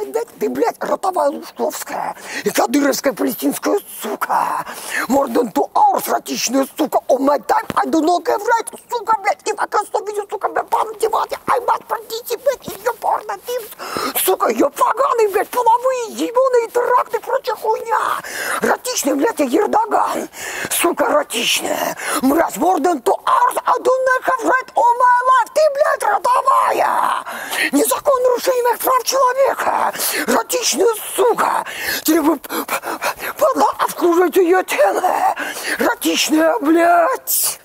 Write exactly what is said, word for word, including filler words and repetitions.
знает, блядь, ты, блядь, ротовая Лужковская и кадыровская палестинская сука. More than two hours, ротичная сука. Oh my time, I do not have right, сука, блядь. If I can stop you, сука, блядь, пантивати, I must participate in your porno teams. Сука, ее поганые, блядь, половые, ебаные теракты, прочая хуйня. Ротичная, блядь, я Ердоган. Сука, ротичная. Блядь, more than two hours, I do not have right all my life. Ты, блядь, ротовая. Незаконное нарушение моих прав человека. Ротичная сука. Тебе бы падла обслуживать ее тело. Ротичная, блядь.